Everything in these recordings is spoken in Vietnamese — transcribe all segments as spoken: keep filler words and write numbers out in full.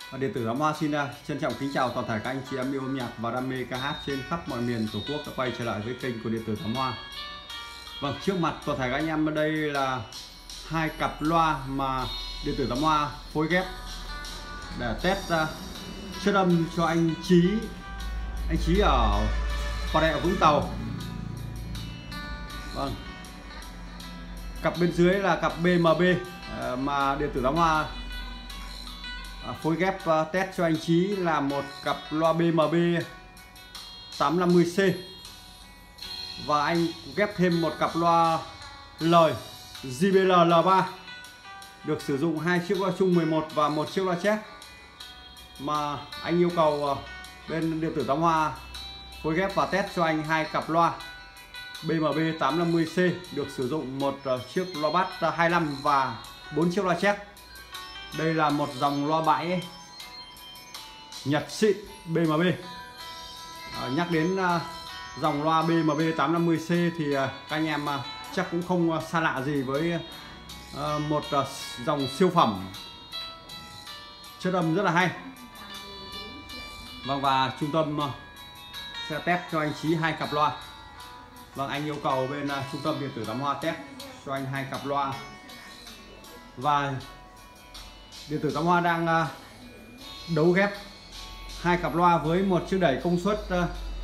Điện tử Thám Hoa xin trân trọng kính chào toàn thể các anh chị em yêu âm nhạc và đam mê ca hát trên khắp mọi miền Tổ quốc đã quay trở lại với kênh của Điện tử Thám Hoa. Vâng, trước mặt toàn thể các anh em ở đây là hai cặp loa mà Điện tử Thám Hoa phối ghép để test uh, chất âm cho anh Chí, anh Chí ở Bà Rịa Vũng Tàu. Vâng, cặp bên dưới là cặp bê em bê uh, mà Điện tử Thám Hoa À, phối ghép uh, test cho anh Chí là một cặp loa bê em bê tám năm mươi C, và anh ghép thêm một cặp loa lời gi bê lờ L ba, được sử dụng hai chiếc loa chung mười một và một chiếc loa check, mà anh yêu cầu uh, bên Điện tử Thám Hoa phối ghép và test cho anh hai cặp loa bê em bê tám năm mươi C, được sử dụng một uh, chiếc loa bass uh, hai mươi lăm và bốn chiếc loa check. Đây là một dòng loa bãi Nhật xịn bê em bê. À, nhắc đến uh, dòng loa bê em bê tám năm mươi C thì uh, các anh em uh, chắc cũng không uh, xa lạ gì với uh, một uh, dòng siêu phẩm chất âm rất là hay. Vâng, và trung tâm uh, sẽ test cho anh Chí hai cặp loa. Vâng, anh yêu cầu bên uh, trung tâm Điện tử Thám Hoa test cho anh hai cặp loa, và Điện tử Thám Hoa đang uh, đấu ghép hai cặp loa với một chiếc đẩy công suất uh,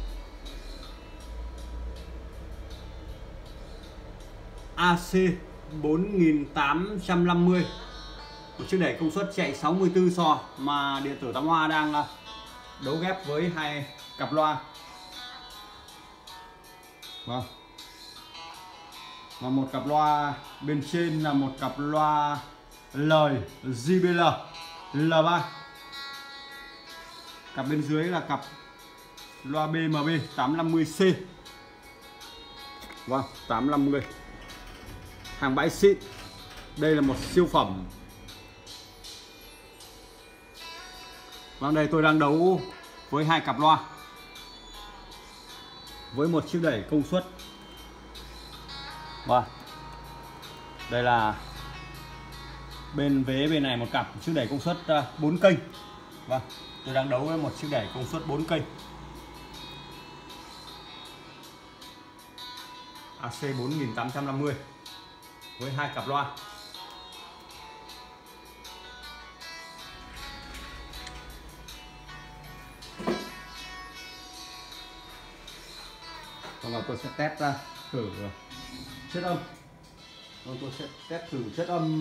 a xê bốn nghìn tám trăm năm mươi, một chiếc đẩy công suất chạy sáu mươi tư sò mà Điện tử Thám Hoa đang uh, đấu ghép với hai cặp loa. Vâng, và một cặp loa bên trên là một cặp loa lời gi bê lờ L ba, cặp bên dưới là cặp loa bê em bê tám năm mươi C. Vâng, tám năm mươi, hàng bãi xịn. Đây là một siêu phẩm. Vâng, đây tôi đang đấu với hai cặp loa với một chiếc đẩy công suất. Vâng, đây là bên vế bên này một cặp chiếc đẩy công suất bốn kênh. Vâng, tôi đang đấu với một chiếc đẩy công suất bốn kênh a xê bốn nghìn tám trăm năm mươi với hai cặp loa. Và tôi sẽ test ra thử chất âm. Vâng, tôi sẽ test thử chất âm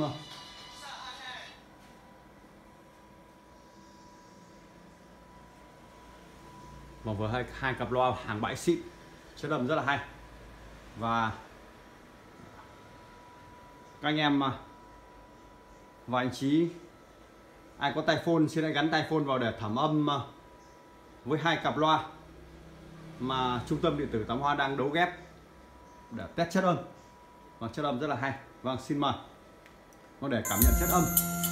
mà vừa hai, hai cặp loa hàng bãi xịn, chất âm rất là hay. Và các anh em và anh Chí, ai có tai phone xin hãy gắn tai phone vào để thẩm âm với hai cặp loa mà trung tâm Điện tử Thám Hoa đang đấu ghép để test chất âm. Và chất âm rất là hay. Vâng, xin mời có để cảm nhận chất âm.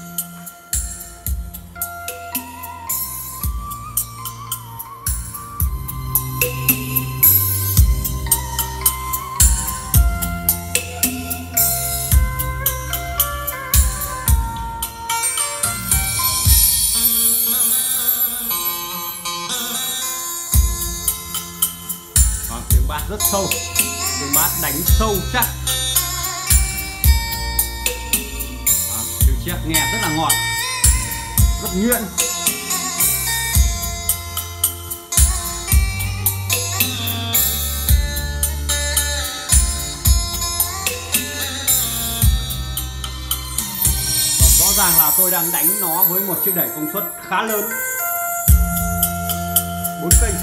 Tiếng bass rất sâu, tiếng bass đánh sâu chắc. À, tiếng check nghe rất là ngọt, rất nhuyễn. Và rõ ràng là tôi đang đánh nó với một chiếc đẩy công suất khá lớn, bốn kênh.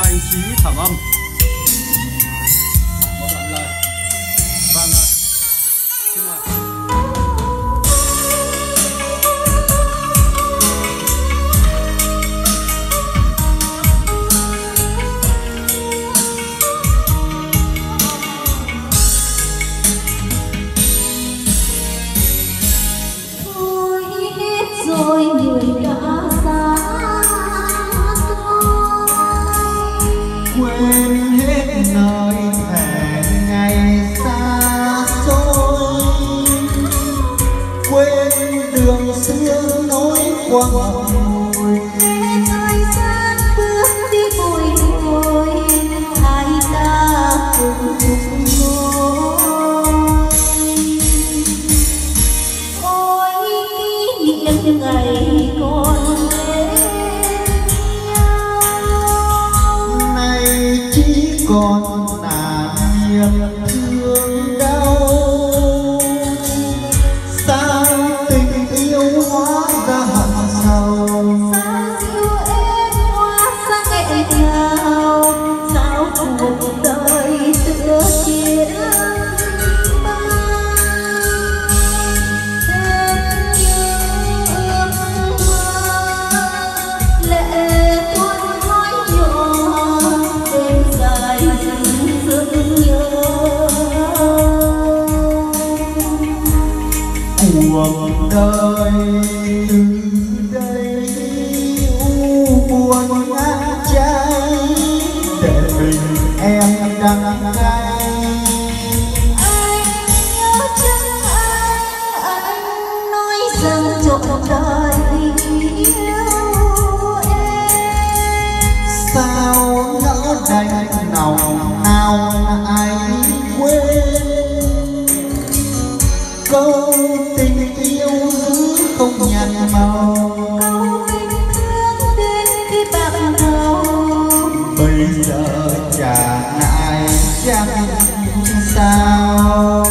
anh Chí thẩm âm một đoạn lời. Vâng, xin mời. Rồi người đã xa quên hết nơi thề ngày xa xôi, quên đường xưa nối qua mùi thời gian bước đi bồi hồi hai ta cùng chung ngôi. Ôi kỷ niệm ngày còn còn là niềm thương đau, sao tình yêu hóa ra hận sầu, sao siêu em hóa ra nghẹn ngào, sao cuộc đời tựa chiến bao thêm như ước mơ lệ tuôn nói nhỏ đêm dài dừng nhớ. cuộc đời từ đây u buồn ngã cháy để tình em đắng cay. Anh nhớ chân anh, anh nói rằng trọn đời yêu em. Sao nỡ đành lòng nào ai quên câu tình yêu giữ không nhạt màu, Câu tình thương đến khi bạc đầu bây giờ trả lại chẳng sao.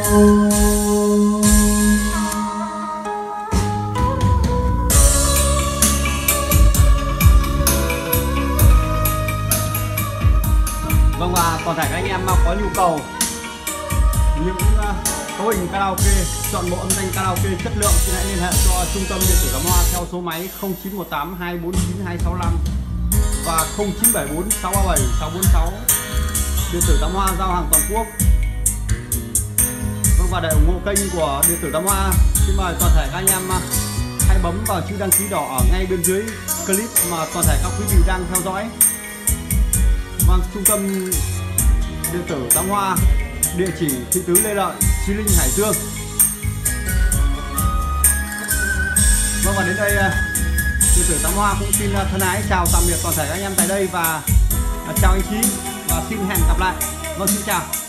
Vâng, và toàn thể các anh em mà có nhu cầu những uh, cấu hình karaoke, chọn bộ âm thanh karaoke chất lượng thì hãy liên hệ cho trung tâm điện tử Tám Hoa theo số máy không chín một tám hai bốn chín hai sáu năm và không chín bảy bốn sáu ba bảy sáu bốn sáu. Điện tử Tám Hoa giao hàng toàn quốc. Vâng, và để ủng hộ kênh của điện tử Tám Hoa, xin mời toàn thể các anh em uh, hãy bấm vào chữ đăng ký đỏ ở ngay bên dưới clip mà toàn thể các quý vị đang theo dõi. Vâng, trung tâm điện tử Tám Hoa, địa chỉ thị tứ Lê Lợi, Chí Linh, Hải Dương. Vâng, và đến đây điện tử Tám Hoa cũng xin thân ái chào tạm biệt toàn thể các anh em tại đây và chào anh Chí và xin hẹn gặp lại. Vâng, xin chào.